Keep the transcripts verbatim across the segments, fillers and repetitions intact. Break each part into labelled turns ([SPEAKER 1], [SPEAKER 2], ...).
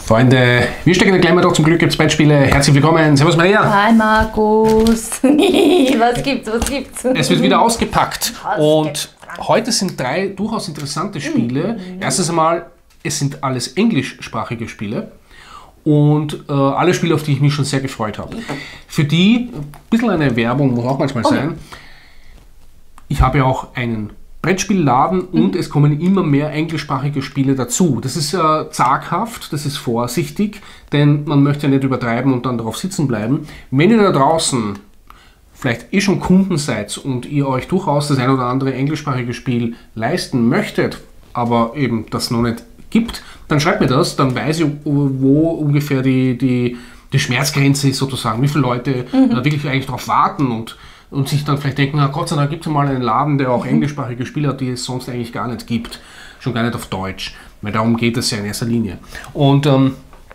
[SPEAKER 1] Freunde, wir stecken gleich mal doch zum Glück gibt's Brettspiele. Herzlich willkommen. Servus Maria.
[SPEAKER 2] Hi Markus. Was gibt's, was gibt's?
[SPEAKER 1] Es wird wieder ausgepackt. Und heute sind drei durchaus interessante Spiele. Mhm. Erstens einmal, es sind alles englischsprachige Spiele. Und äh, alle Spiele, auf die ich mich schon sehr gefreut habe. Für die, ein bisschen eine Werbung muss auch manchmal sein. Okay. Ich habe ja auch einen Brettspielladen und mhm. es kommen immer mehr englischsprachige Spiele dazu. Das ist äh, zaghaft, das ist vorsichtig, denn man möchte ja nicht übertreiben und dann darauf sitzen bleiben. Wenn ihr da draußen vielleicht eh schon Kunden seid und ihr euch durchaus das ein oder andere englischsprachige Spiel leisten möchtet, aber eben das noch nicht gibt, dann schreibt mir das, dann weiß ich, wo ungefähr die, die, die Schmerzgrenze ist sozusagen, wie viele Leute mhm. da wirklich eigentlich darauf warten und und sich dann vielleicht denken, na Gott sei Dank gibt es mal einen Laden, der auch mhm. englischsprachige Spiele hat, die es sonst eigentlich gar nicht gibt. Schon gar nicht auf Deutsch, weil darum geht es ja in erster Linie. Und ähm,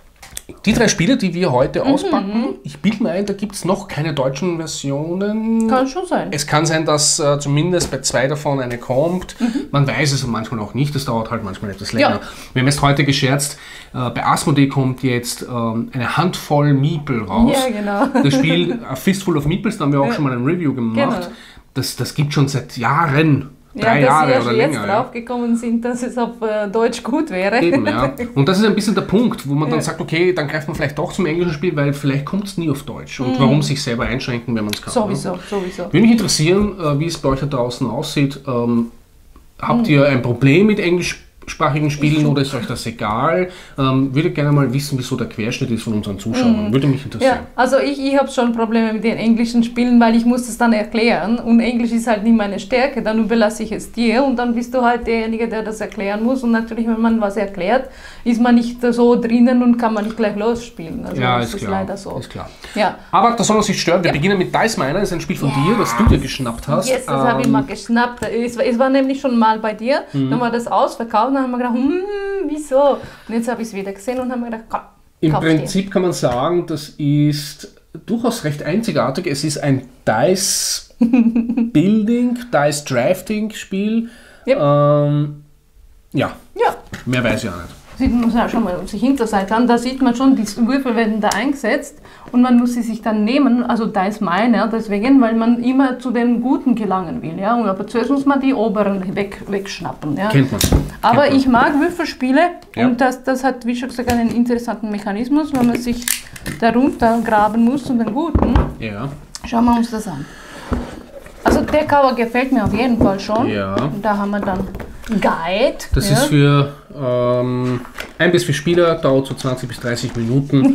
[SPEAKER 1] die drei Spiele, die wir heute mhm. auspacken, ich bilde mir ein, da gibt es noch keine deutschen Versionen.
[SPEAKER 2] Kann schon sein.
[SPEAKER 1] Es kann sein, dass äh, zumindest bei zwei davon eine kommt. Mhm. Man weiß es manchmal auch nicht, das dauert halt manchmal etwas länger. Ja. Wir haben jetzt heute gescherzt, äh, bei Asmodee kommt jetzt ähm, eine Handvoll Meeple raus.
[SPEAKER 2] Ja, genau.
[SPEAKER 1] Das Spiel A Fistful of Meeples, da haben wir auch ja. schon mal ein Review gemacht. Genau. Das, das gibt schon seit Jahren. Drei
[SPEAKER 2] ja,
[SPEAKER 1] Jahre
[SPEAKER 2] dass
[SPEAKER 1] oder
[SPEAKER 2] sie ja jetzt
[SPEAKER 1] länger,
[SPEAKER 2] draufgekommen ja. sind, dass es auf äh, Deutsch gut wäre.
[SPEAKER 1] Eben, ja. Und das ist ein bisschen der Punkt, wo man
[SPEAKER 2] ja.
[SPEAKER 1] dann sagt, okay, dann greift man vielleicht doch zum englischen Spiel, weil vielleicht kommt es nie auf Deutsch. Und mm. warum sich selber einschränken, wenn man es kann.
[SPEAKER 2] Sowieso,
[SPEAKER 1] ne?
[SPEAKER 2] sowieso.
[SPEAKER 1] Würde mich interessieren, äh, wie es bei euch da draußen aussieht. Ähm, habt mm. ihr ein Problem mit englischsprachigen Spielen oder ist euch das egal? Ähm, würde gerne mal wissen, wieso der Querschnitt ist von unseren Zuschauern. Mm. Würde mich interessieren.
[SPEAKER 2] Ja, also ich, ich habe schon Probleme mit den englischen Spielen, weil ich muss es dann erklären und Englisch ist halt nicht meine Stärke, dann überlasse ich es dir und dann bist du halt derjenige, der das erklären muss und natürlich, wenn man was erklärt, ist man nicht so drinnen und kann man nicht gleich losspielen. Also
[SPEAKER 1] ja,
[SPEAKER 2] das
[SPEAKER 1] ist,
[SPEAKER 2] ist
[SPEAKER 1] klar.
[SPEAKER 2] leider so.
[SPEAKER 1] Ist klar.
[SPEAKER 2] Ja.
[SPEAKER 1] Aber das soll uns nicht stören. Wir ja. beginnen mit Dice Miner, das ist ein Spiel von yes. dir, das du dir geschnappt hast.
[SPEAKER 2] Yes, das
[SPEAKER 1] ähm,
[SPEAKER 2] habe ich mal geschnappt. Es war, es war nämlich schon mal bei dir, mhm. dann war das ausverkauft und dann haben wir gedacht, hm, wieso? Und jetzt habe ich es wieder gesehen und haben mir gedacht, komm,
[SPEAKER 1] im Prinzip dir. Kann man sagen, das ist durchaus recht einzigartig. Es ist ein Dice Building, Dice Drafting Spiel. Yep. Ähm, ja.
[SPEAKER 2] ja,
[SPEAKER 1] mehr weiß ich auch nicht.
[SPEAKER 2] Sieht man ja schon mal sich Hinterseite an, da sieht man schon, die Würfel werden da eingesetzt und man muss sie sich dann nehmen, also da ist meine, deswegen, weil man immer zu den Guten gelangen will, ja, und aber zuerst muss man die oberen weg, wegschnappen, ja.
[SPEAKER 1] Kennt man.
[SPEAKER 2] Aber
[SPEAKER 1] Kennt man.
[SPEAKER 2] Ich mag Würfelspiele
[SPEAKER 1] ja.
[SPEAKER 2] und das, das hat, wie schon gesagt, einen interessanten Mechanismus, wenn man sich darunter graben muss zu den Guten.
[SPEAKER 1] Ja.
[SPEAKER 2] Schauen wir uns das an. Also der Cover gefällt mir auf jeden Fall schon.
[SPEAKER 1] Ja.
[SPEAKER 2] Und da haben wir dann Guide.
[SPEAKER 1] Das
[SPEAKER 2] ja.
[SPEAKER 1] ist für ähm, ein bis vier Spieler, dauert so zwanzig bis dreißig Minuten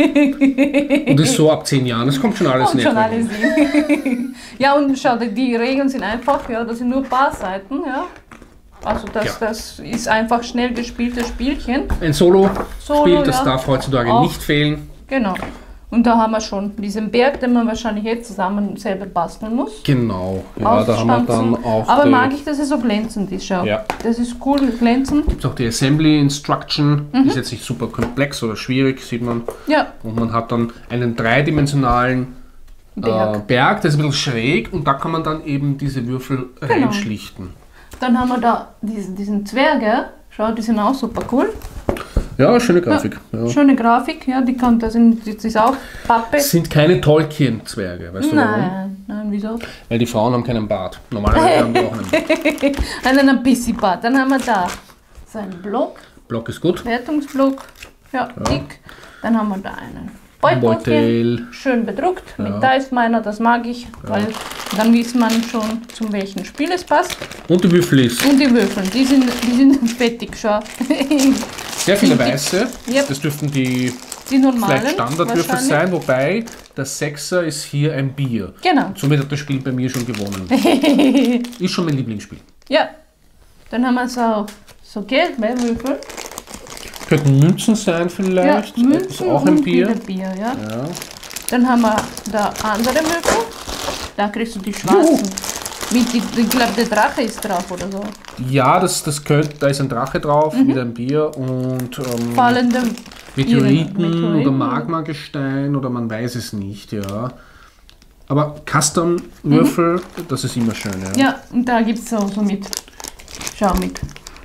[SPEAKER 1] und ist so ab zehn Jahren. Das kommt schon alles
[SPEAKER 2] kommt
[SPEAKER 1] nicht.
[SPEAKER 2] Schon alles ja, und schau, die Regeln sind einfach, ja, das sind nur ein paar Seiten. Ja. Also das, ja. das ist einfach schnell gespieltes Spielchen.
[SPEAKER 1] Ein Solo-Spiel,
[SPEAKER 2] Solo,
[SPEAKER 1] das
[SPEAKER 2] ja.
[SPEAKER 1] darf heutzutage Auch. nicht fehlen.
[SPEAKER 2] Genau. Und da haben wir schon diesen Berg, den man wahrscheinlich jetzt zusammen selber basteln muss.
[SPEAKER 1] Genau, ja, da haben wir dann auch.
[SPEAKER 2] Aber mag ich, dass es so glänzend ist, schau. Ja. Das ist cool, glänzend.
[SPEAKER 1] Gibt es auch die Assembly Instruction, mhm. die ist jetzt nicht super komplex oder schwierig, sieht man.
[SPEAKER 2] Ja.
[SPEAKER 1] Und man hat dann einen dreidimensionalen Berg, äh, Berg der ist ein bisschen schräg und da kann man dann eben diese Würfel genau. reinschlichten.
[SPEAKER 2] Dann haben wir da diesen, diesen Zwerge, schau, die sind auch super cool.
[SPEAKER 1] Ja, schöne Grafik.
[SPEAKER 2] Ja,
[SPEAKER 1] ja.
[SPEAKER 2] Schöne Grafik, ja, die kann, das, sind, das ist auch Pappe.
[SPEAKER 1] Das sind keine Tolkien-Zwerge, weißt du
[SPEAKER 2] nein,
[SPEAKER 1] warum?
[SPEAKER 2] Nein, nein, wieso?
[SPEAKER 1] Weil die Frauen haben keinen Bart. Normalerweise haben die auch einen Bart.
[SPEAKER 2] Einen ein bisschen Bart. Dann haben wir da so einen Block.
[SPEAKER 1] Block ist gut.
[SPEAKER 2] Wertungsblock, ja, ja. dick. Dann haben wir da einen Beutel.
[SPEAKER 1] Beutel.
[SPEAKER 2] Schön bedruckt,
[SPEAKER 1] ja.
[SPEAKER 2] mit Dice Miner, das mag ich, ja. weil dann weiß man schon, zu welchem Spiel es passt.
[SPEAKER 1] Und die Würfel ist.
[SPEAKER 2] Und die Würfel, die sind, die sind fettig, schau.
[SPEAKER 1] Sehr viele weiße,
[SPEAKER 2] yep.
[SPEAKER 1] das dürften die,
[SPEAKER 2] die normalen,
[SPEAKER 1] vielleicht Standardwürfel sein, wobei der Sechser ist hier ein Bier.
[SPEAKER 2] Genau.
[SPEAKER 1] Und somit hat das Spiel bei mir schon gewonnen. Ist schon mein Lieblingsspiel.
[SPEAKER 2] Ja, dann haben wir so, so Geldwürfel.
[SPEAKER 1] Könnten Münzen sein vielleicht,
[SPEAKER 2] ja, Münzen
[SPEAKER 1] ist auch ein
[SPEAKER 2] und
[SPEAKER 1] Bier.
[SPEAKER 2] Bier ja.
[SPEAKER 1] Ja.
[SPEAKER 2] Dann haben wir da andere Würfel, da kriegst du die schwarzen. Mit die, ich glaube, der Drache ist drauf oder so.
[SPEAKER 1] Ja, das, das könnte, da ist ein Drache drauf, mhm. mit einem Bier und ähm,
[SPEAKER 2] fallende
[SPEAKER 1] Meteoriten, Meteoriten oder Magmagestein oder man weiß es nicht, ja. Aber Custom-Würfel, mhm. das ist immer schön, ja.
[SPEAKER 2] Ja, und da gibt es so, so mit, schau mit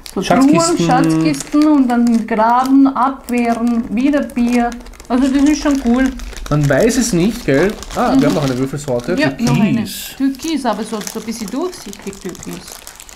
[SPEAKER 2] So
[SPEAKER 1] Schatzkisten.
[SPEAKER 2] Truhen, Schatzkisten und dann graben, abwehren, wieder Bier. Also das ist schon cool.
[SPEAKER 1] Man weiß es nicht, gell? Ah, mhm. wir haben noch eine Würfelsorte.
[SPEAKER 2] Ja,
[SPEAKER 1] Türkis.
[SPEAKER 2] noch eine. Türkis, aber so, so ein bisschen durchsichtig Türkis.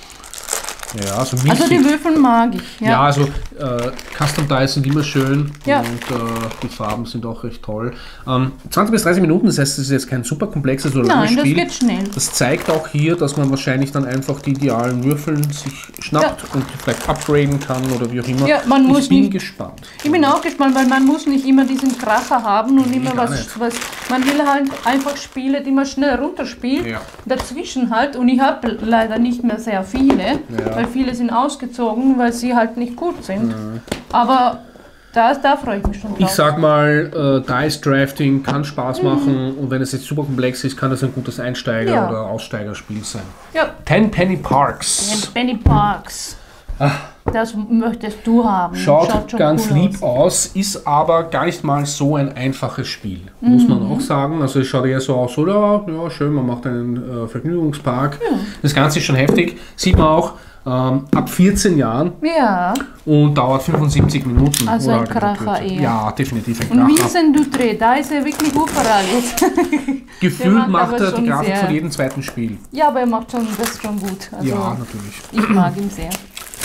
[SPEAKER 1] Ja, so milchig.
[SPEAKER 2] Also die Würfel mag ich. Ja,
[SPEAKER 1] ja also äh, Custom Dice sind immer schön
[SPEAKER 2] ja.
[SPEAKER 1] und äh, die Farben sind auch recht toll. Ähm, zwanzig bis dreißig Minuten, das heißt, es ist jetzt kein super komplexes oder langes Spiel.
[SPEAKER 2] Nein, das geht schnell.
[SPEAKER 1] Das zeigt auch hier, dass man wahrscheinlich dann einfach die idealen Würfel sich schnappt
[SPEAKER 2] ja.
[SPEAKER 1] und vielleicht upgraden kann oder wie auch immer.
[SPEAKER 2] Ja, man
[SPEAKER 1] ich
[SPEAKER 2] muss
[SPEAKER 1] bin
[SPEAKER 2] nicht,
[SPEAKER 1] gespannt.
[SPEAKER 2] Ich bin auch gespannt, weil man muss nicht immer diesen Kracher haben und nee, immer was, was... Man will halt einfach Spiele, die man schnell runterspielt. Ja. Dazwischen halt. Und ich habe leider nicht mehr sehr viele, ja. weil viele sind ausgezogen, weil sie halt nicht gut sind. Mhm. Aber da, da freue ich mich schon drauf.
[SPEAKER 1] Ich sag mal, äh, Dice Drafting kann Spaß mhm. machen und wenn es jetzt super komplex ist, kann das ein gutes Einsteiger- ja. oder Aussteigerspiel sein.
[SPEAKER 2] Ja.
[SPEAKER 1] Ten Penny Parks.
[SPEAKER 2] Ten Penny Parks. Ach. Das möchtest du haben.
[SPEAKER 1] Schaut, Schaut schon ganz cool lieb aus. aus, ist aber gar nicht mal so ein einfaches Spiel, mhm. muss man auch sagen. Also es schaut eher so aus, oder? Ja, schön, man macht einen äh, Vergnügungspark. Ja. Das Ganze ist schon heftig. Sieht man auch ähm, ab vierzehn Jahren
[SPEAKER 2] ja.
[SPEAKER 1] und dauert fünfundsiebzig Minuten.
[SPEAKER 2] Also ein Kracher eher.
[SPEAKER 1] Ja, definitiv ein
[SPEAKER 2] Kracher.
[SPEAKER 1] Und
[SPEAKER 2] Vincent Dutré, da ist er wirklich überall jetzt.
[SPEAKER 1] Gefühlt macht, macht er die Grafik von jedem zweiten Spiel.
[SPEAKER 2] Ja, aber er macht schon das schon gut. Also
[SPEAKER 1] ja, natürlich.
[SPEAKER 2] Ich mag ihn sehr.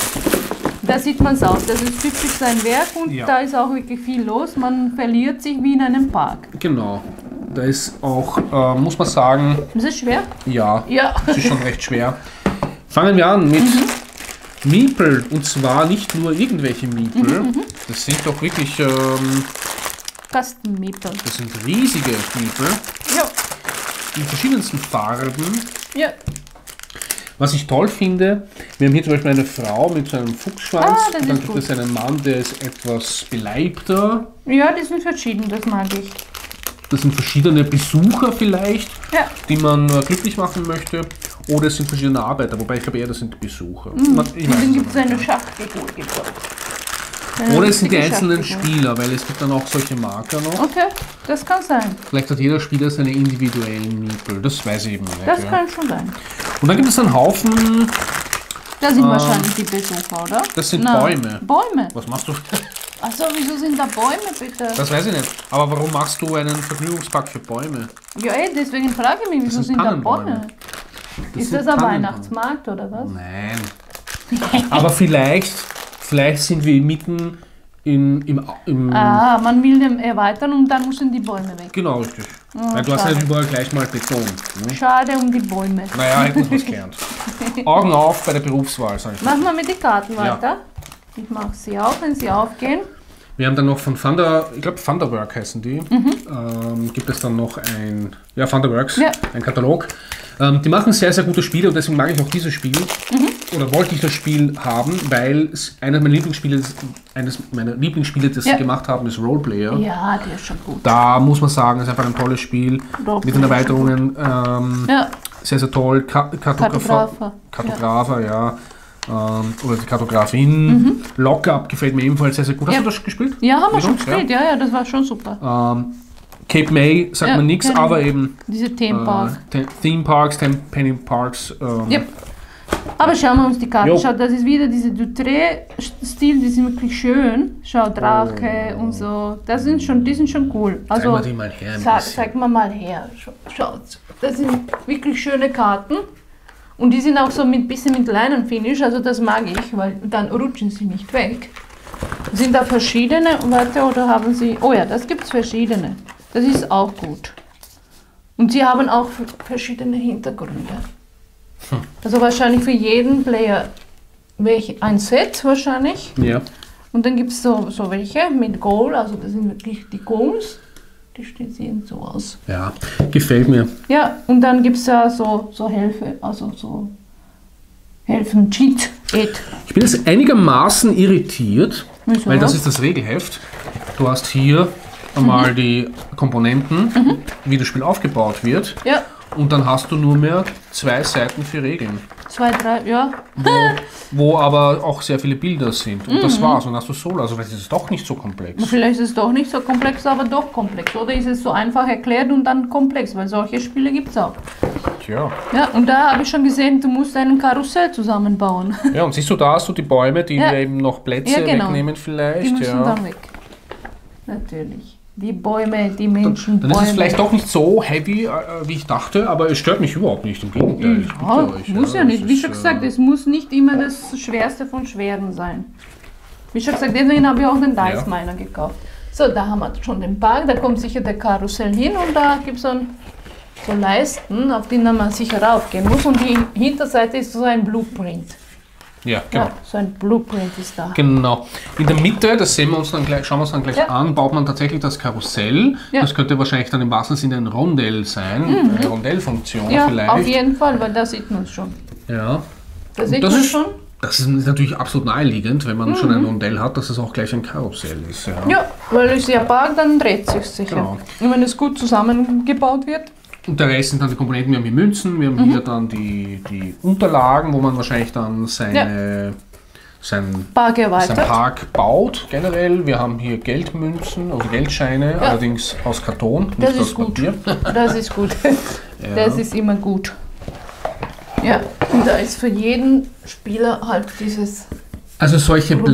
[SPEAKER 2] Da sieht man es auch, das ist typisch sein Werk und ja. da ist auch wirklich viel los. Man verliert sich wie in einem Park.
[SPEAKER 1] Genau. Da ist auch, äh, muss man sagen...
[SPEAKER 2] Ist es schwer?
[SPEAKER 1] Ja,
[SPEAKER 2] ja.
[SPEAKER 1] Es ist schon recht schwer. Fangen wir an mit mhm. Meeple. Und zwar nicht nur irgendwelche Meeple. Mhm, das sind doch wirklich... Ähm,
[SPEAKER 2] Custom Meeple.
[SPEAKER 1] Das sind riesige Meeple.
[SPEAKER 2] Ja.
[SPEAKER 1] In verschiedensten Farben.
[SPEAKER 2] Ja.
[SPEAKER 1] Was ich toll finde, wir haben hier zum Beispiel eine Frau mit so einem Fuchsschwanz,
[SPEAKER 2] ah,
[SPEAKER 1] und dann gibt es einen Mann, der ist etwas beleibter.
[SPEAKER 2] Ja, die sind verschieden, das mag ich.
[SPEAKER 1] Das sind verschiedene Besucher vielleicht,
[SPEAKER 2] ja.
[SPEAKER 1] die man glücklich machen möchte, oder es sind verschiedene Arbeiter, wobei ich glaube eher, das sind Besucher.
[SPEAKER 2] Mhm. Man, und dann gibt es eine Schachfigur.
[SPEAKER 1] Oder es sind die einzelnen Spieler, weil es gibt dann auch solche Marker noch.
[SPEAKER 2] Okay, das kann sein.
[SPEAKER 1] Vielleicht hat jeder Spieler seine individuellen Meeple, das weiß ich eben nicht.
[SPEAKER 2] Das
[SPEAKER 1] ja.
[SPEAKER 2] kann schon sein.
[SPEAKER 1] Und dann gibt es einen Haufen...
[SPEAKER 2] Das sind ähm, wahrscheinlich die Besucher, oder?
[SPEAKER 1] Das sind
[SPEAKER 2] Na,
[SPEAKER 1] Bäume.
[SPEAKER 2] Bäume?
[SPEAKER 1] Was machst du?
[SPEAKER 2] Achso, wieso sind da Bäume, bitte?
[SPEAKER 1] Das weiß ich nicht. Aber warum machst du einen Vergnügungspark für Bäume?
[SPEAKER 2] Ja, ey, deswegen frage ich mich, wieso sind, sind da Bäume? Das ist das ein Weihnachtsmarkt, oder was?
[SPEAKER 1] Nein. Aber vielleicht, vielleicht sind wir mitten in, im, im...
[SPEAKER 2] Ah, man will den erweitern und dann müssen die Bäume weg.
[SPEAKER 1] Genau, richtig. Oh, weil du schade. hast ja überall gleich mal Beton. Ne?
[SPEAKER 2] Schade um die Bäume.
[SPEAKER 1] Naja, hätten wir was gelernt. Augen auf bei der Berufswahl, sag ich mal.
[SPEAKER 2] Machen wir mit den Karten weiter. Ja. Ich mache sie auf, wenn sie aufgehen.
[SPEAKER 1] Wir haben dann noch von Thunder, ich glaube Thunderwork heißen die, mhm. ähm, gibt es dann noch ein, ja Thunderworks, ja. ein Katalog. Ähm, die machen sehr, sehr gute Spiele und deswegen mag ich auch dieses Spiel, mhm. oder wollte ich das Spiel haben, weil es eines meiner Lieblingsspiele, eines meiner Lieblingsspiele, das ja. sie gemacht haben, ist Roleplayer.
[SPEAKER 2] Ja, der ist schon gut.
[SPEAKER 1] Da muss man sagen, es ist einfach ein tolles Spiel, Roleplayer mit den Erweiterungen, ähm, ja. sehr, sehr toll, Ka Kartografer, Kartografer, ja. ja. Ähm, oder die Kartografin. Mhm. Lockup gefällt mir ebenfalls sehr, sehr gut. Hast
[SPEAKER 2] ja.
[SPEAKER 1] du das gespielt?
[SPEAKER 2] Ja, haben wir schon gespielt. Ja. ja, ja, das war schon super.
[SPEAKER 1] Ähm, Cape May sagt ja, man nichts, aber eben
[SPEAKER 2] diese Theme Park.
[SPEAKER 1] Äh, Theme Parks, Ten Penny Parks. Ähm,
[SPEAKER 2] yep. Aber schauen wir uns die Karte. Schau, das ist wieder diese Dutré-Stil, die sind wirklich schön. Schau, Drache oh. und so. Das sind schon, die sind schon cool. Also,
[SPEAKER 1] zeig mal die mal her. Ein
[SPEAKER 2] sag, zeig mal mal her. Schaut, das sind wirklich schöne Karten. Und die sind auch so ein bisschen mit kleinem Finish, also das mag ich, weil dann rutschen sie nicht weg. Sind da verschiedene, warte, oder haben sie, oh ja, das gibt es verschiedene. Das ist auch gut. Und sie haben auch verschiedene Hintergründe. Hm. Also wahrscheinlich für jeden Player welch, ein Set wahrscheinlich.
[SPEAKER 1] Ja.
[SPEAKER 2] Und dann gibt es so, so welche mit Goal, also das sind wirklich die Goals. Die sehen so aus.
[SPEAKER 1] Ja, gefällt mir.
[SPEAKER 2] Ja, und dann gibt es ja so, so Hilfe, also so helfen, Cheat, Aid.
[SPEAKER 1] Ich bin jetzt einigermaßen irritiert,
[SPEAKER 2] Wieso?
[SPEAKER 1] weil das ist das Regelheft. Du hast hier einmal mhm. die Komponenten, mhm. wie das Spiel aufgebaut wird.
[SPEAKER 2] Ja.
[SPEAKER 1] Und dann hast du nur mehr zwei Seiten für Regeln.
[SPEAKER 2] Zwei, drei, ja.
[SPEAKER 1] Wo, wo aber auch sehr viele Bilder sind. Und mhm. das war's. Und dann hast du Solo. Also vielleicht ist es doch nicht so komplex.
[SPEAKER 2] Vielleicht ist es doch nicht so komplex, aber doch komplex. Oder ist es so einfach erklärt und dann komplex? Weil solche Spiele gibt es auch.
[SPEAKER 1] ja.
[SPEAKER 2] Ja, und da habe ich schon gesehen, du musst einen Karussell zusammenbauen.
[SPEAKER 1] Ja, und siehst du, da hast du die Bäume, die
[SPEAKER 2] Ja.
[SPEAKER 1] wir eben noch Plätze
[SPEAKER 2] Ja, genau.
[SPEAKER 1] wegnehmen vielleicht.
[SPEAKER 2] Die müssen
[SPEAKER 1] ja.
[SPEAKER 2] dann weg. Natürlich. Die Bäume, die Menschen,
[SPEAKER 1] Dann
[SPEAKER 2] Bäume.
[SPEAKER 1] ist es vielleicht doch nicht so heavy, äh, wie ich dachte, aber es stört mich überhaupt nicht. Im Gegenteil. ich
[SPEAKER 2] Ja,
[SPEAKER 1] bitte euch,
[SPEAKER 2] muss ja
[SPEAKER 1] es
[SPEAKER 2] nicht. Wie
[SPEAKER 1] ist,
[SPEAKER 2] schon
[SPEAKER 1] äh,
[SPEAKER 2] gesagt, es muss nicht immer das Schwerste von Schweren sein. Wie schon gesagt, deswegen habe ich auch den Dice Miner gekauft. So, da haben wir schon den Park, da kommt sicher der Karussell hin und da gibt es so, so Leisten, auf denen man sicher raufgehen muss und die Hinterseite ist so ein Blueprint.
[SPEAKER 1] Ja, genau.
[SPEAKER 2] Ja, so ein Blueprint ist da.
[SPEAKER 1] Genau. In der Mitte, das sehen wir uns dann gleich, schauen wir uns dann gleich
[SPEAKER 2] Ja.
[SPEAKER 1] an, baut man tatsächlich das Karussell.
[SPEAKER 2] Ja.
[SPEAKER 1] Das könnte wahrscheinlich dann im wahrsten Sinne ein Rondell sein, eine Rondellfunktion
[SPEAKER 2] Ja,
[SPEAKER 1] vielleicht.
[SPEAKER 2] auf jeden Fall, weil da sieht man es schon.
[SPEAKER 1] Ja.
[SPEAKER 2] Da sieht
[SPEAKER 1] das
[SPEAKER 2] man
[SPEAKER 1] ist-
[SPEAKER 2] schon.
[SPEAKER 1] Das ist natürlich absolut naheliegend, wenn man schon ein Rondell hat, dass es auch gleich ein Karussell ist. Ja.
[SPEAKER 2] Ja, weil es ja Park, dann dreht sich sicher.
[SPEAKER 1] Genau.
[SPEAKER 2] Und wenn es gut zusammengebaut wird.
[SPEAKER 1] Und der Rest sind dann die Komponenten. Wir haben hier Münzen, wir haben hier dann die, die Unterlagen, wo man wahrscheinlich dann seine, sein,
[SPEAKER 2] Park
[SPEAKER 1] sein
[SPEAKER 2] erweitert.
[SPEAKER 1] Park baut generell. Wir haben hier Geldmünzen, also Geldscheine, allerdings aus Karton,
[SPEAKER 2] Das
[SPEAKER 1] nicht aus
[SPEAKER 2] ist gut.
[SPEAKER 1] Papier.
[SPEAKER 2] Das ist gut. Das ist immer gut. Ja, und da ist für jeden Spieler halt dieses.
[SPEAKER 1] Also solche
[SPEAKER 2] Runter-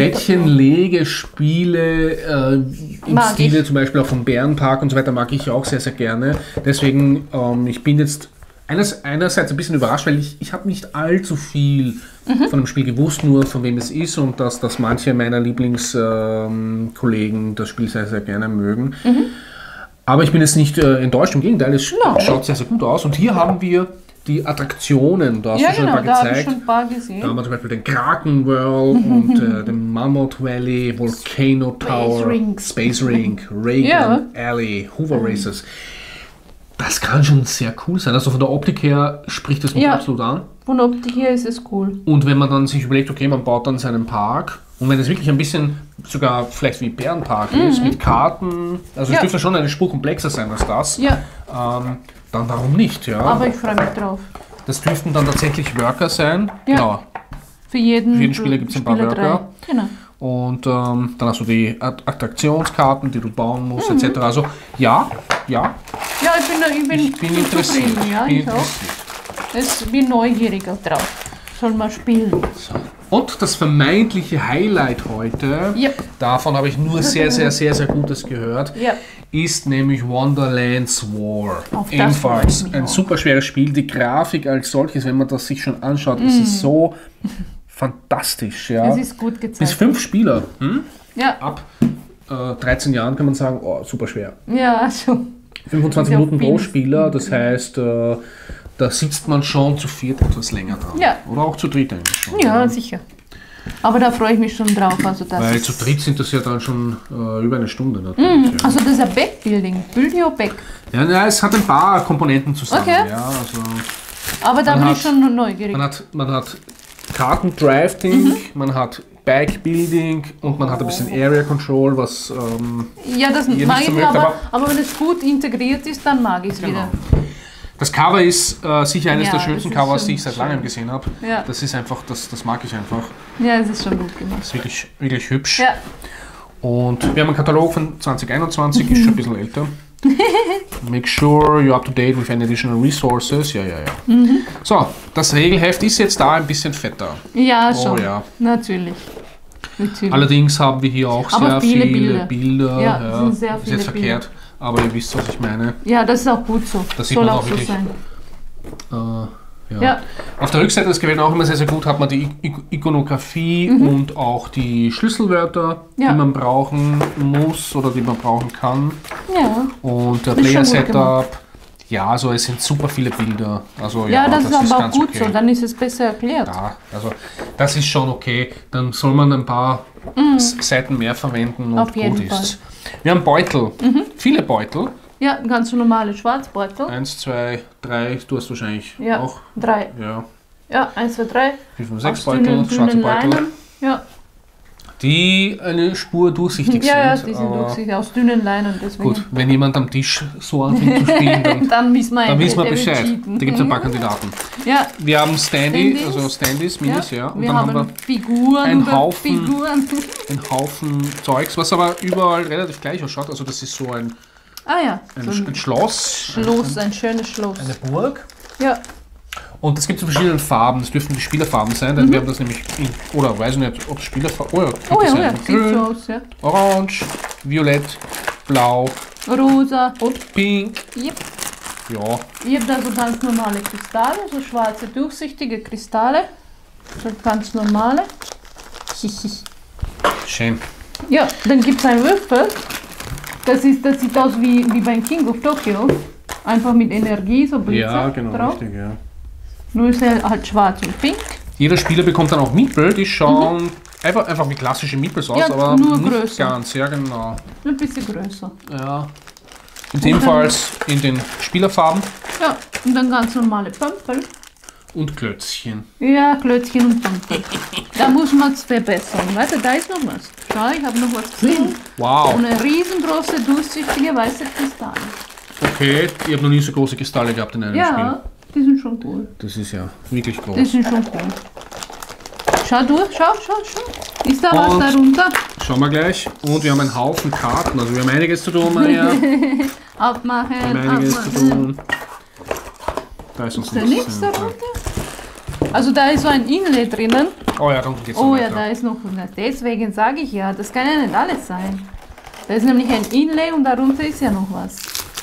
[SPEAKER 1] Plättchen-Legespiele äh, im
[SPEAKER 2] Mag
[SPEAKER 1] Stile
[SPEAKER 2] ich.
[SPEAKER 1] zum Beispiel auch vom Bärenpark und so weiter mag ich auch sehr, sehr gerne. Deswegen, ähm, ich bin jetzt eines, einerseits ein bisschen überrascht, weil ich, ich habe nicht allzu viel
[SPEAKER 2] Mhm.
[SPEAKER 1] von dem Spiel gewusst, nur von wem es ist und dass, dass manche meiner Lieblingskollegen das Spiel sehr, sehr gerne mögen.
[SPEAKER 2] Mhm.
[SPEAKER 1] Aber ich bin jetzt nicht äh, enttäuscht, im Gegenteil, es
[SPEAKER 2] Nein.
[SPEAKER 1] schaut sehr, sehr gut aus. Und hier haben wir die Attraktionen, da hast
[SPEAKER 2] Ja,
[SPEAKER 1] du schon
[SPEAKER 2] genau,
[SPEAKER 1] ein
[SPEAKER 2] da
[SPEAKER 1] paar
[SPEAKER 2] habe ich
[SPEAKER 1] gezeigt.
[SPEAKER 2] schon ein paar
[SPEAKER 1] Da
[SPEAKER 2] gesehen.
[SPEAKER 1] haben wir zum Beispiel den Kraken World und äh, den Mammoth Valley, Volcano Tower,
[SPEAKER 2] Rings.
[SPEAKER 1] Space Rink, Reagan
[SPEAKER 2] Ja.
[SPEAKER 1] Alley, Hoover Races. Das kann schon sehr cool sein. Also von der Optik her spricht das mich
[SPEAKER 2] Ja.
[SPEAKER 1] absolut an.
[SPEAKER 2] Von Optik hier ist es cool.
[SPEAKER 1] Und wenn man dann sich überlegt, okay, man baut dann seinen Park und wenn es wirklich ein bisschen sogar vielleicht wie Bärenpark ist, mit Karten, also es
[SPEAKER 2] Ja.
[SPEAKER 1] dürfte schon eine Spur komplexer sein als das,
[SPEAKER 2] Ja,
[SPEAKER 1] ähm, dann warum nicht? Ja?
[SPEAKER 2] aber ich freue mich drauf.
[SPEAKER 1] Das dürften dann tatsächlich Worker sein.
[SPEAKER 2] Ja.
[SPEAKER 1] Genau.
[SPEAKER 2] Für jeden,
[SPEAKER 1] Für jeden Spieler gibt's ein paar
[SPEAKER 2] Spieler drei.
[SPEAKER 1] Worker.
[SPEAKER 2] Genau.
[SPEAKER 1] Und ähm, dann hast du die Att- Attraktionskarten, die du bauen musst, et cetera. Also ja, ja,
[SPEAKER 2] Ja, ich bin, ich bin,
[SPEAKER 1] ich bin interessiert.
[SPEAKER 2] zufrieden. Ja,
[SPEAKER 1] bin
[SPEAKER 2] ich auch.
[SPEAKER 1] interessiert.
[SPEAKER 2] Ich bin neugierig drauf. Soll mal spielen.
[SPEAKER 1] Und das vermeintliche Highlight heute,
[SPEAKER 2] Yep.
[SPEAKER 1] davon habe ich nur sehr, sehr, sehr, sehr Gutes gehört,
[SPEAKER 2] Ja.
[SPEAKER 1] ist nämlich Wonderlands War.
[SPEAKER 2] Auf das
[SPEAKER 1] Ebenfalls
[SPEAKER 2] freue ich mich
[SPEAKER 1] ein
[SPEAKER 2] auch.
[SPEAKER 1] super schweres Spiel. Die Grafik als solches, wenn man das sich schon anschaut, ist es so fantastisch. Ja.
[SPEAKER 2] Es ist gut
[SPEAKER 1] Bis
[SPEAKER 2] gezeigt.
[SPEAKER 1] fünf Spieler. Hm?
[SPEAKER 2] Ja,
[SPEAKER 1] Ab äh, dreizehn Jahren kann man sagen, oh, super schwer.
[SPEAKER 2] ja, also.
[SPEAKER 1] fünfundzwanzig
[SPEAKER 2] Ist ja
[SPEAKER 1] Minuten pro
[SPEAKER 2] viel.
[SPEAKER 1] Spieler, das heißt, äh, da sitzt man schon zu viert etwas länger dran.
[SPEAKER 2] Ja.
[SPEAKER 1] Oder auch zu dritt eigentlich schon.
[SPEAKER 2] Ja, sicher. Aber da freue ich mich schon drauf. Also das
[SPEAKER 1] Weil
[SPEAKER 2] ist,
[SPEAKER 1] zu dritt sind das ja dann schon äh, über eine Stunde natürlich. ja.
[SPEAKER 2] also das ist ein Backbuilding. Build your back.
[SPEAKER 1] Ja, na, es hat ein paar Komponenten zusammen.
[SPEAKER 2] Okay.
[SPEAKER 1] Ja, also
[SPEAKER 2] Aber da
[SPEAKER 1] Man
[SPEAKER 2] bin
[SPEAKER 1] hat-
[SPEAKER 2] ich schon neugierig.
[SPEAKER 1] man hat, man hat Kartendrafting,
[SPEAKER 2] Mhm.
[SPEAKER 1] man hat Backbuilding und man hat ein bisschen Area Control, was ähm,
[SPEAKER 2] Ja, das
[SPEAKER 1] ihr
[SPEAKER 2] mag
[SPEAKER 1] nicht so
[SPEAKER 2] ich,
[SPEAKER 1] mögt,
[SPEAKER 2] aber,
[SPEAKER 1] aber-
[SPEAKER 2] aber wenn es gut integriert ist, dann mag ich es wieder.
[SPEAKER 1] das Cover ist äh, sicher eines
[SPEAKER 2] Ja,
[SPEAKER 1] der
[SPEAKER 2] das
[SPEAKER 1] schönsten
[SPEAKER 2] ist
[SPEAKER 1] Covers,
[SPEAKER 2] schon
[SPEAKER 1] die ich seit langem
[SPEAKER 2] schön.
[SPEAKER 1] gesehen habe.
[SPEAKER 2] Ja.
[SPEAKER 1] Das ist einfach, das, das mag ich einfach.
[SPEAKER 2] Ja, es ist schon gut gemacht.
[SPEAKER 1] Das ist wirklich, wirklich hübsch.
[SPEAKER 2] Ja,
[SPEAKER 1] Und wir haben einen Katalog von zwanzig einundzwanzig, ist schon ein bisschen älter. Make sure you're up to date with any additional resources. Ja, ja, ja. So, das Regelheft ist jetzt da ein bisschen fetter.
[SPEAKER 2] ja
[SPEAKER 1] Oh
[SPEAKER 2] schon.
[SPEAKER 1] ja.
[SPEAKER 2] Natürlich. Natürlich.
[SPEAKER 1] Allerdings haben wir hier auch
[SPEAKER 2] Aber
[SPEAKER 1] sehr
[SPEAKER 2] viele
[SPEAKER 1] viele,
[SPEAKER 2] Bilder.
[SPEAKER 1] Bilder.
[SPEAKER 2] Ja, es sind sehr
[SPEAKER 1] ist
[SPEAKER 2] viele
[SPEAKER 1] jetzt verkehrt, aber ihr wisst, was ich meine.
[SPEAKER 2] Ja, das ist auch gut so.
[SPEAKER 1] Das sieht
[SPEAKER 2] Soll
[SPEAKER 1] man
[SPEAKER 2] auch
[SPEAKER 1] auch
[SPEAKER 2] so
[SPEAKER 1] wirklich.
[SPEAKER 2] sein.
[SPEAKER 1] Äh, ja.
[SPEAKER 2] Ja.
[SPEAKER 1] Auf der Rückseite, das gefällt mir auch immer sehr, sehr gut, hat man die I- I- Ikonografie und auch die Schlüsselwörter,
[SPEAKER 2] Mhm. Ja.
[SPEAKER 1] die man brauchen muss oder die man brauchen kann.
[SPEAKER 2] Ja.
[SPEAKER 1] Und der
[SPEAKER 2] Das ist schon gut
[SPEAKER 1] Player-Setup, ja, also es sind super viele Bilder. Also,
[SPEAKER 2] Ja,
[SPEAKER 1] ja,
[SPEAKER 2] das, ist aber auch
[SPEAKER 1] ganz
[SPEAKER 2] gut
[SPEAKER 1] okay.
[SPEAKER 2] so. Dann ist es besser erklärt.
[SPEAKER 1] Ja, also das ist schon okay. Dann soll man ein paar S- Seiten mehr verwenden und
[SPEAKER 2] Mhm. Auf
[SPEAKER 1] gut
[SPEAKER 2] jeden
[SPEAKER 1] ist.
[SPEAKER 2] Fall. Mhm.
[SPEAKER 1] Wir haben Beutel, viele Beutel.
[SPEAKER 2] Ja, ganz normale Schwarzbeutel.
[SPEAKER 1] Eins, zwei, drei, du hast wahrscheinlich
[SPEAKER 2] Ja,
[SPEAKER 1] auch.
[SPEAKER 2] drei.
[SPEAKER 1] Ja,
[SPEAKER 2] Ja, eins, zwei, drei.
[SPEAKER 1] vier, fünf, sechs
[SPEAKER 2] Aus
[SPEAKER 1] Beutel,
[SPEAKER 2] dünnen,
[SPEAKER 1] schwarze
[SPEAKER 2] dünnen
[SPEAKER 1] Beutel,
[SPEAKER 2] Leinen. Ja,
[SPEAKER 1] die eine Spur durchsichtig
[SPEAKER 2] ja, ja,
[SPEAKER 1] sind.
[SPEAKER 2] die sind
[SPEAKER 1] aber
[SPEAKER 2] durchsichtig, aus dünnen Leinen. Deswegen.
[SPEAKER 1] gut, wenn jemand am Tisch so anfängt zu spielen, dann,
[SPEAKER 2] Dann wissen wir,
[SPEAKER 1] dann wissen wir
[SPEAKER 2] der wird
[SPEAKER 1] Bescheid.
[SPEAKER 2] cheaten.
[SPEAKER 1] Da gibt es ein paar Kandidaten.
[SPEAKER 2] Ja,
[SPEAKER 1] Wir haben Standy,
[SPEAKER 2] Standys.
[SPEAKER 1] also Standys, Minis, ja. Und
[SPEAKER 2] wir
[SPEAKER 1] dann
[SPEAKER 2] haben,
[SPEAKER 1] haben wir
[SPEAKER 2] Figuren
[SPEAKER 1] einen
[SPEAKER 2] über
[SPEAKER 1] Haufen-
[SPEAKER 2] Figuren.
[SPEAKER 1] einen Haufen Zeugs, was aber überall relativ gleich ausschaut. Also das ist so ein,
[SPEAKER 2] Ah ja,
[SPEAKER 1] ein,
[SPEAKER 2] so ein
[SPEAKER 1] ein Schloss,
[SPEAKER 2] Schloss, ein schönes Schloss.
[SPEAKER 1] eine Burg.
[SPEAKER 2] Ja,
[SPEAKER 1] Und das gibt es in verschiedenen Farben. Das dürften die Spielerfarben sein. Dann mhm. werden das nämlich, in, oder weiß ich nicht, ob es Spielerfarben. Oh ja,
[SPEAKER 2] oh ja,
[SPEAKER 1] sein.
[SPEAKER 2] Oh ja
[SPEAKER 1] Grün,
[SPEAKER 2] sieht so aus, ja.
[SPEAKER 1] Orange, Violett, Blau,
[SPEAKER 2] Rosa
[SPEAKER 1] und Pink.
[SPEAKER 2] Yep.
[SPEAKER 1] Ja.
[SPEAKER 2] Ich habe da so ganz normale Kristalle, so schwarze, durchsichtige Kristalle. So ganz normale.
[SPEAKER 1] Schön.
[SPEAKER 2] Ja, dann gibt es einen Würfel. Das, ist, das sieht aus wie, wie beim King of Tokyo. Einfach mit Energie, so Blitze
[SPEAKER 1] Ja, genau,
[SPEAKER 2] drauf.
[SPEAKER 1] richtig, ja.
[SPEAKER 2] Nur ist er halt schwarz und pink.
[SPEAKER 1] Jeder Spieler bekommt dann auch Meeple, die schauen mhm. einfach, einfach wie klassische Meeples aus,
[SPEAKER 2] ja,
[SPEAKER 1] aber
[SPEAKER 2] nur
[SPEAKER 1] nicht
[SPEAKER 2] größer.
[SPEAKER 1] ganz, ja genau.
[SPEAKER 2] Nur ein bisschen größer.
[SPEAKER 1] Ja. Und ebenfalls in den Spielerfarben.
[SPEAKER 2] Ja, und dann ganz normale Pömpel.
[SPEAKER 1] Und Klötzchen.
[SPEAKER 2] Ja, Klötzchen und Pömpel. Da muss man es verbessern. Warte, da ist noch was. Schau, ich habe noch was gesehen.
[SPEAKER 1] Wow.
[SPEAKER 2] Und eine riesengroße, durchsichtige, weiße Kristalle.
[SPEAKER 1] Okay, ich habe noch nie so große Kristalle gehabt in einem
[SPEAKER 2] ja,
[SPEAKER 1] Spiel.
[SPEAKER 2] Ja, die sind schon cool.
[SPEAKER 1] Das ist ja wirklich groß.
[SPEAKER 2] Die sind schon cool. Schau durch, schau, schau, schau. Ist da
[SPEAKER 1] und
[SPEAKER 2] was darunter?
[SPEAKER 1] Schauen wir gleich. Und wir haben einen Haufen Karten, also wir haben einiges zu tun, Maria.
[SPEAKER 2] Aufmachen,
[SPEAKER 1] wir haben einiges
[SPEAKER 2] aufmachen.
[SPEAKER 1] zu tun. Da ist uns
[SPEAKER 2] ist da nichts darunter? Also da ist so ein Inlay drinnen.
[SPEAKER 1] Oh ja, dann geht's
[SPEAKER 2] Oh
[SPEAKER 1] noch
[SPEAKER 2] ja, da ist noch. Deswegen sage ich ja, das kann ja nicht alles sein. Da ist nämlich ein Inlay und darunter ist ja noch was.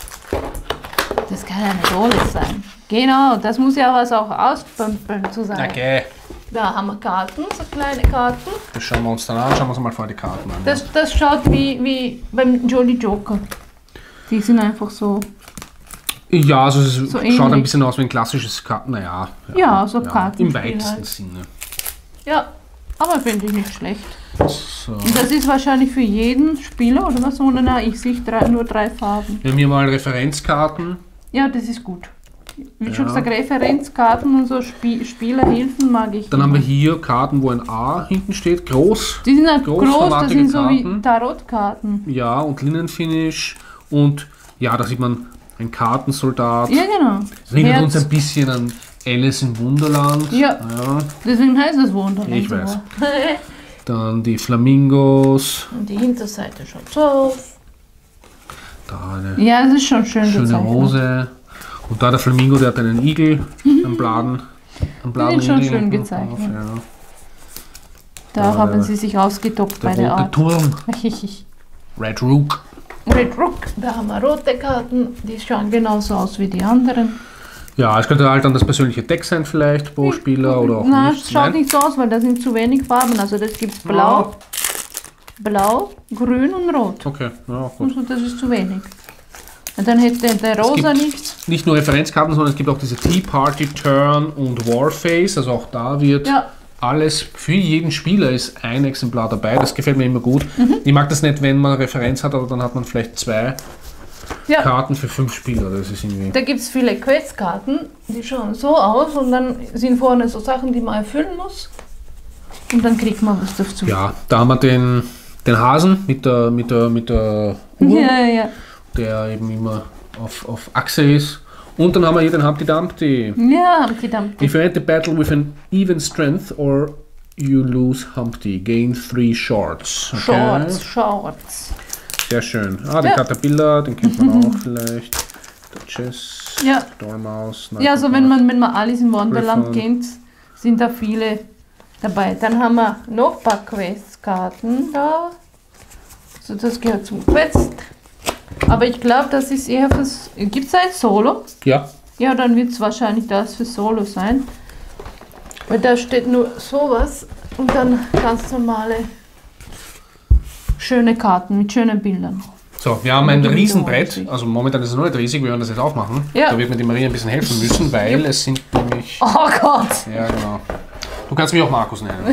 [SPEAKER 2] Das kann ja nicht alles sein. Genau, das muss ja was auch auspömpeln zu sein.
[SPEAKER 1] Okay.
[SPEAKER 2] Da haben wir Karten, so kleine Karten.
[SPEAKER 1] Das schauen wir uns dann an. Schauen wir uns mal vor die Karten an.
[SPEAKER 2] Das, das schaut wie, wie beim Jolly Joker. Die sind einfach so.
[SPEAKER 1] Ja, also es
[SPEAKER 2] so
[SPEAKER 1] schaut
[SPEAKER 2] ähnlich.
[SPEAKER 1] ein bisschen aus wie ein klassisches Karten. Naja.
[SPEAKER 2] Ja, ja, so Karten.
[SPEAKER 1] Im weitesten
[SPEAKER 2] halt.
[SPEAKER 1] Sinne.
[SPEAKER 2] Ja, aber finde ich nicht schlecht.
[SPEAKER 1] So.
[SPEAKER 2] Und das ist wahrscheinlich für jeden Spieler, oder was? Oder na, ich sehe drei, nur drei Farben.
[SPEAKER 1] Wir haben hier mal Referenzkarten.
[SPEAKER 2] Ja, das ist gut. Wie
[SPEAKER 1] Ja.
[SPEAKER 2] schon gesagt, Referenzkarten und so Spie Spielerhilfen mag ich.
[SPEAKER 1] Dann
[SPEAKER 2] immer.
[SPEAKER 1] haben wir hier Karten, wo ein A hinten steht, groß.
[SPEAKER 2] Die sind halt groß, das
[SPEAKER 1] großformatige
[SPEAKER 2] sind so wie
[SPEAKER 1] Karten.
[SPEAKER 2] Tarotkarten.
[SPEAKER 1] Ja, und Linnenfinish. Und ja, da sieht man einen Kartensoldat.
[SPEAKER 2] Ja, genau.
[SPEAKER 1] Das erinnert
[SPEAKER 2] Herz.
[SPEAKER 1] uns ein bisschen an Alice im Wunderland.
[SPEAKER 2] Ja.
[SPEAKER 1] Ja.
[SPEAKER 2] Deswegen heißt das Wunderland.
[SPEAKER 1] Ich weiß.
[SPEAKER 2] sogar.
[SPEAKER 1] Dann die Flamingos.
[SPEAKER 2] Und die Hinterseite schaut so auf.
[SPEAKER 1] Da eine
[SPEAKER 2] Ja, das ist schon schön
[SPEAKER 1] schöne
[SPEAKER 2] gezeichnet.
[SPEAKER 1] Rose. Und da der Flamingo, der hat einen Igel, einen Bladen. Einen Bladen
[SPEAKER 2] sind schon
[SPEAKER 1] Igel
[SPEAKER 2] schön
[SPEAKER 1] hinten
[SPEAKER 2] gezeichnet.
[SPEAKER 1] drauf, ja.
[SPEAKER 2] Da
[SPEAKER 1] Da
[SPEAKER 2] haben
[SPEAKER 1] der-
[SPEAKER 2] sie sich ausgetobt bei
[SPEAKER 1] Der
[SPEAKER 2] der
[SPEAKER 1] rote
[SPEAKER 2] Art.
[SPEAKER 1] Turm. Red Rook.
[SPEAKER 2] Red Rook, da haben wir rote Karten, die schauen genauso aus wie die anderen.
[SPEAKER 1] Ja, es könnte halt dann das persönliche Deck sein vielleicht pro Spieler oder auch
[SPEAKER 2] Nein,
[SPEAKER 1] nicht.
[SPEAKER 2] es schaut nicht so aus, weil da sind zu wenig Farben. Also das gibt blau, blau, grün und rot.
[SPEAKER 1] Okay, ja, gut.
[SPEAKER 2] Also das ist zu wenig. Und dann hätte der rosa
[SPEAKER 1] gibt-
[SPEAKER 2] nichts.
[SPEAKER 1] Nicht nur Referenzkarten, sondern es gibt auch diese Tea Party, Turn und Warface. Also auch da wird
[SPEAKER 2] Ja.
[SPEAKER 1] alles, für jeden Spieler ist ein Exemplar dabei. Das gefällt mir immer gut.
[SPEAKER 2] Mhm.
[SPEAKER 1] Ich mag das nicht, wenn man Referenz hat, aber dann hat man vielleicht zwei
[SPEAKER 2] Ja.
[SPEAKER 1] Karten für fünf Spieler. Das ist irgendwie.
[SPEAKER 2] Da gibt es viele Questkarten, die schauen so aus und dann sind vorne so Sachen, die man erfüllen muss. Und dann kriegt man was dazu.
[SPEAKER 1] Ja, da haben wir den, den Hasen mit der, mit der, mit der Uhr,
[SPEAKER 2] ja, ja.
[SPEAKER 1] der eben immer auf, auf Achse ist. Und dann haben wir hier den Humpty Dumpty.
[SPEAKER 2] Ja, Humpty Dumpty.
[SPEAKER 1] If you end the battle with an even strength or you lose Humpty, gain three shorts. Okay.
[SPEAKER 2] Shorts, Shorts.
[SPEAKER 1] Sehr schön. Ah, den
[SPEAKER 2] Ja.
[SPEAKER 1] Caterpillar, den kennt man auch vielleicht. Der Chess,
[SPEAKER 2] Ja.
[SPEAKER 1] Dormaus.
[SPEAKER 2] Ja, also wenn man, wenn man Alice im Wunderland
[SPEAKER 1] Griffon.
[SPEAKER 2] kennt, sind da viele dabei. Dann haben wir noch ein paar Questkarten da. So, das gehört zum Quest. Aber ich glaube, das ist eher fürs... Gibt es ein Solo?
[SPEAKER 1] Ja,
[SPEAKER 2] Ja, dann wird es wahrscheinlich das für Solo sein. Weil da steht nur sowas und dann ganz normale schöne Karten mit schönen Bildern.
[SPEAKER 1] so, wir haben ein
[SPEAKER 2] Ja,
[SPEAKER 1] Riesenbrett.
[SPEAKER 2] riesig.
[SPEAKER 1] Also momentan ist es noch nicht riesig, wir werden das jetzt aufmachen.
[SPEAKER 2] Ja.
[SPEAKER 1] Da wird mir die Maria ein bisschen helfen müssen, weil
[SPEAKER 2] Jupp.
[SPEAKER 1] es sind nämlich...
[SPEAKER 2] Oh Gott!
[SPEAKER 1] Ja, genau. Du kannst mich auch Markus nennen.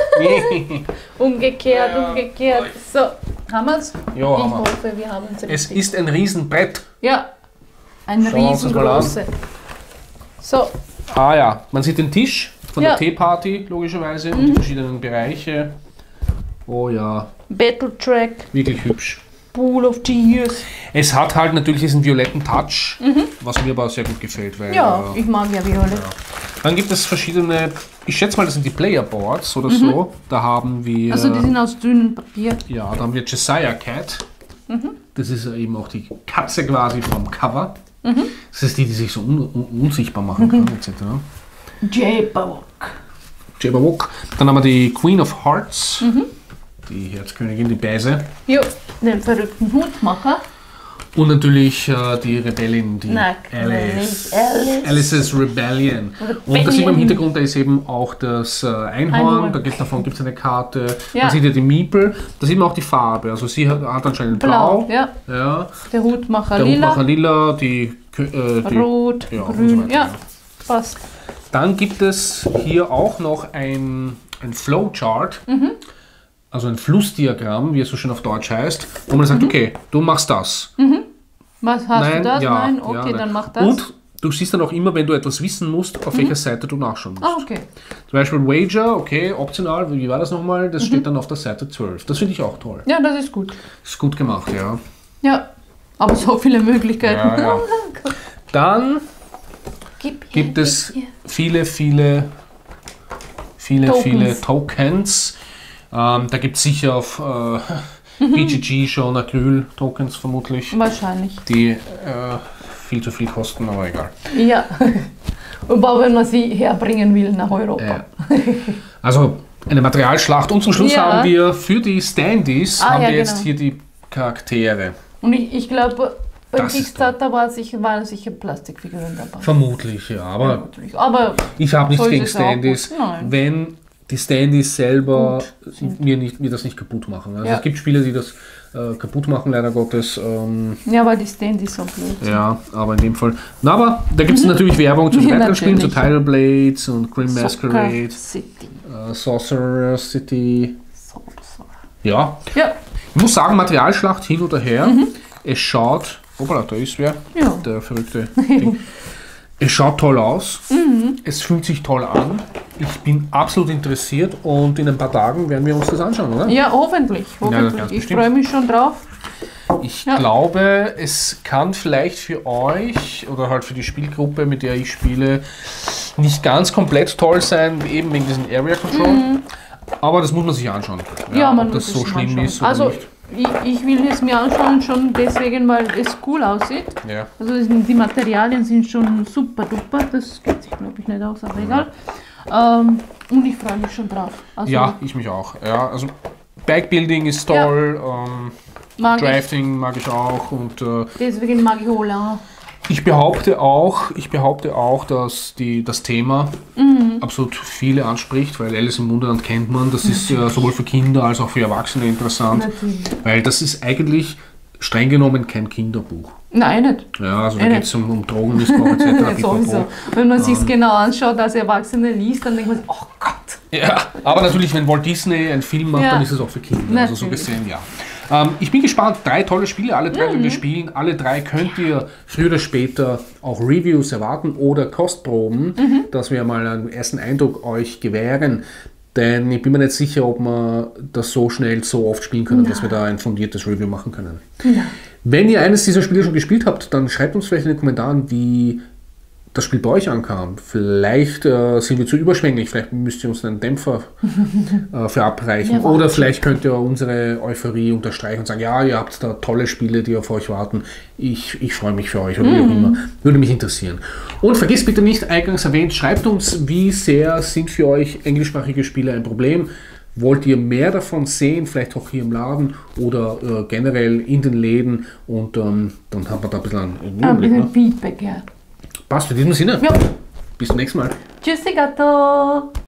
[SPEAKER 2] Umgekehrt, umgekehrt. So, haben wir es?
[SPEAKER 1] Ja,
[SPEAKER 2] Ich
[SPEAKER 1] haben wir.
[SPEAKER 2] hoffe, wir haben es
[SPEAKER 1] Es
[SPEAKER 2] richtig.
[SPEAKER 1] ist ein Riesenbrett.
[SPEAKER 2] Ja, ein
[SPEAKER 1] Schauen wir uns das mal an.
[SPEAKER 2] riesengroße. So,
[SPEAKER 1] Ah ja, man sieht den Tisch von
[SPEAKER 2] Ja.
[SPEAKER 1] der Teeparty logischerweise und die verschiedenen Bereiche. Oh ja,
[SPEAKER 2] Battle Track,
[SPEAKER 1] wirklich hübsch.
[SPEAKER 2] Pool of Tears.
[SPEAKER 1] Es hat halt natürlich diesen violetten Touch, was mir aber sehr gut gefällt. Weil,
[SPEAKER 2] Ja,
[SPEAKER 1] äh,
[SPEAKER 2] ich mag ja Violett.
[SPEAKER 1] Dann gibt es verschiedene, ich schätze mal, das sind die Playerboards oder so. Da haben wir,
[SPEAKER 2] Also die sind aus dünnem Papier.
[SPEAKER 1] ja, da haben wir Josiah Cat. Das ist eben auch die Katze quasi vom Cover. Das ist die, die sich so un un unsichtbar machen kann, et cetera.
[SPEAKER 2] Jabberwock.
[SPEAKER 1] Jabberwock. Dann haben wir die Queen of Hearts,
[SPEAKER 2] Mhm.
[SPEAKER 1] die Herzkönigin, die Beise.
[SPEAKER 2] Jo, den verrückten Hutmacher.
[SPEAKER 1] Und natürlich äh, die Rebellin, die
[SPEAKER 2] Na,
[SPEAKER 1] Alice.
[SPEAKER 2] Alice.
[SPEAKER 1] Alice's Rebellion. Und da sieht man im Hintergrund, da ist eben auch das äh, Einhorn,
[SPEAKER 2] Einhorn.
[SPEAKER 1] da geht, davon gibt es eine Karte.
[SPEAKER 2] Ja.
[SPEAKER 1] Man sieht ja die Miepel, da sieht man auch die Farbe. Also sie hat, hat anscheinend blau.
[SPEAKER 2] Blau, ja.
[SPEAKER 1] Ja.
[SPEAKER 2] Der Hutmacher
[SPEAKER 1] Der
[SPEAKER 2] lila.
[SPEAKER 1] Hutmacher lila, die, äh, die
[SPEAKER 2] Rot,
[SPEAKER 1] ja, und so
[SPEAKER 2] grün.
[SPEAKER 1] weiter,
[SPEAKER 2] Ja,
[SPEAKER 1] ja.
[SPEAKER 2] passt.
[SPEAKER 1] Dann gibt es hier auch noch ein, ein Flowchart,
[SPEAKER 2] Mhm.
[SPEAKER 1] also ein Flussdiagramm, wie es so schön auf Deutsch heißt, wo man sagt, okay, du machst das.
[SPEAKER 2] Was hast du das?
[SPEAKER 1] ja,
[SPEAKER 2] Nein? Okay,
[SPEAKER 1] ja, nein.
[SPEAKER 2] dann mach das.
[SPEAKER 1] Und du siehst dann auch immer, wenn du etwas wissen musst, auf welcher Seite du nachschauen musst.
[SPEAKER 2] Ah, okay.
[SPEAKER 1] Zum Beispiel Wager, okay, optional, wie war das nochmal?
[SPEAKER 2] Mhm.
[SPEAKER 1] Das steht dann auf der Seite zwölf. Das finde ich auch toll.
[SPEAKER 2] Ja, das ist gut.
[SPEAKER 1] Ist gut gemacht, ja.
[SPEAKER 2] Ja, aber so viele Möglichkeiten.
[SPEAKER 1] Ja, ja. Dann
[SPEAKER 2] Gib her,
[SPEAKER 1] gibt es
[SPEAKER 2] gib her.
[SPEAKER 1] viele, viele, viele,
[SPEAKER 2] Tokens.
[SPEAKER 1] viele Tokens. Ähm, da gibt es sicher auf äh, B G G schon Acryl-Tokens vermutlich,
[SPEAKER 2] Wahrscheinlich.
[SPEAKER 1] die äh, viel zu viel kosten, aber egal.
[SPEAKER 2] Ja. Aber wenn man sie herbringen will nach Europa.
[SPEAKER 1] Ja. Also eine Materialschlacht und zum Schluss
[SPEAKER 2] Ja.
[SPEAKER 1] haben wir für die Standees
[SPEAKER 2] Ah,
[SPEAKER 1] haben
[SPEAKER 2] ja,
[SPEAKER 1] wir jetzt
[SPEAKER 2] genau.
[SPEAKER 1] hier die Charaktere.
[SPEAKER 2] Und ich, ich glaube, beim
[SPEAKER 1] Das ist
[SPEAKER 2] Kickstarter war sicher, waren sicher Plastikfiguren dabei.
[SPEAKER 1] Vermutlich, ja. Aber
[SPEAKER 2] Natürlich. Aber
[SPEAKER 1] ich habe nichts
[SPEAKER 2] So ist
[SPEAKER 1] gegen
[SPEAKER 2] es auch
[SPEAKER 1] Standees,
[SPEAKER 2] gut. Nein.
[SPEAKER 1] wenn die Standees selber
[SPEAKER 2] Gut sind.
[SPEAKER 1] mir, nicht, mir das nicht kaputt machen. Also
[SPEAKER 2] Ja.
[SPEAKER 1] es gibt Spiele, die das äh, kaputt machen, leider Gottes. Ähm,
[SPEAKER 2] ja, weil die Standys so blöd sind.
[SPEAKER 1] ja, aber in dem Fall. Na, aber da gibt es natürlich Werbung zu
[SPEAKER 2] Ja,
[SPEAKER 1] weiteren Spielen, zu
[SPEAKER 2] natürlich.
[SPEAKER 1] Tidal Blades und Grim
[SPEAKER 2] Soccer
[SPEAKER 1] Masquerade,
[SPEAKER 2] City.
[SPEAKER 1] äh, Sorcerer City.
[SPEAKER 2] Sorcerer.
[SPEAKER 1] Ja,
[SPEAKER 2] Ja,
[SPEAKER 1] ich muss sagen, Materialschlacht hin oder her. Es schaut, hoppala, da ist wer,
[SPEAKER 2] ja.
[SPEAKER 1] der verrückte Ding. Es schaut toll aus, es fühlt sich toll an. Ich bin absolut interessiert und in ein paar Tagen werden wir uns das anschauen, oder?
[SPEAKER 2] Ja, hoffentlich. hoffentlich.
[SPEAKER 1] ganz
[SPEAKER 2] ich
[SPEAKER 1] bestimmt.
[SPEAKER 2] freue mich schon drauf.
[SPEAKER 1] Ich
[SPEAKER 2] Ja.
[SPEAKER 1] glaube, es kann vielleicht für euch oder halt für die Spielgruppe, mit der ich spiele, nicht ganz komplett toll sein, eben wegen diesem Area Control. Aber das muss man sich anschauen.
[SPEAKER 2] Ja, man
[SPEAKER 1] ob das
[SPEAKER 2] muss
[SPEAKER 1] so
[SPEAKER 2] es
[SPEAKER 1] schlimm
[SPEAKER 2] anschauen.
[SPEAKER 1] ist oder
[SPEAKER 2] Also,
[SPEAKER 1] nicht.
[SPEAKER 2] ich, ich will es mir anschauen schon deswegen, weil es cool aussieht.
[SPEAKER 1] Ja.
[SPEAKER 2] Also es sind- die Materialien sind schon super duper, das geht sich glaube ich nicht aus, aber egal. Ähm, und ich freue mich schon drauf. Also
[SPEAKER 1] ja, ich mich auch. Ja, also Backbuilding ist toll, ähm,
[SPEAKER 2] mag ich,
[SPEAKER 1] Drafting mag ich auch und äh,
[SPEAKER 2] deswegen mag ich Hola.
[SPEAKER 1] ich behaupte auch, ich behaupte auch, dass die, das Thema
[SPEAKER 2] Mhm.
[SPEAKER 1] absolut viele anspricht, weil Alice im Wunderland kennt man, das ist ja sowohl für Kinder als auch für Erwachsene interessant,
[SPEAKER 2] Natürlich.
[SPEAKER 1] weil das ist eigentlich streng genommen kein Kinderbuch.
[SPEAKER 2] Nein, nicht.
[SPEAKER 1] Ja, also da
[SPEAKER 2] Äh,
[SPEAKER 1] geht es um, um Drogenmissbrauch et cetera.
[SPEAKER 2] Nicht sowieso.
[SPEAKER 1] pipapo.
[SPEAKER 2] Wenn man sich es genau anschaut, als Erwachsene liest, dann denkt man sich, oh Gott.
[SPEAKER 1] Ja, aber natürlich, wenn Walt Disney einen Film macht,
[SPEAKER 2] Ja.
[SPEAKER 1] dann ist es auch für Kinder. Also so
[SPEAKER 2] Natürlich.
[SPEAKER 1] gesehen, ja. Ähm, ich bin gespannt. Drei tolle Spiele, alle drei
[SPEAKER 2] Mhm.
[SPEAKER 1] werden wir spielen. Alle drei könnt ihr früher oder später auch Reviews erwarten oder Kostproben,
[SPEAKER 2] Mhm.
[SPEAKER 1] dass wir mal einen ersten Eindruck euch gewähren. Denn ich bin mir nicht sicher, ob wir das so schnell, so oft spielen können, dass wir da ein fundiertes Review machen können.
[SPEAKER 2] Ja.
[SPEAKER 1] Wenn ihr eines dieser Spiele schon gespielt habt, dann schreibt uns vielleicht in den Kommentaren, wie das Spiel bei euch ankam. Vielleicht äh, sind wir zu überschwänglich, vielleicht müsst ihr uns einen Dämpfer äh, verabreichen.
[SPEAKER 2] Ja,
[SPEAKER 1] Oder
[SPEAKER 2] warte.
[SPEAKER 1] vielleicht könnt ihr unsere Euphorie unterstreichen und sagen, ja, ihr habt da tolle Spiele, die auf euch warten. Ich, ich freue mich für euch oder wie auch immer. Würde mich interessieren. Und vergesst bitte nicht, eingangs erwähnt, schreibt uns, wie sehr sind für euch englischsprachige Spiele ein Problem. Wollt ihr mehr davon sehen, vielleicht auch hier im Laden oder äh, generell in den Läden? Und ähm, dann haben wir da ein bisschen einen
[SPEAKER 2] Ein
[SPEAKER 1] Überblick.
[SPEAKER 2] bisschen
[SPEAKER 1] Ne?
[SPEAKER 2] Feedback, ja.
[SPEAKER 1] Passt, in diesem Sinne.
[SPEAKER 2] Ja.
[SPEAKER 1] Bis zum nächsten Mal.
[SPEAKER 2] Tschüssi, Gato.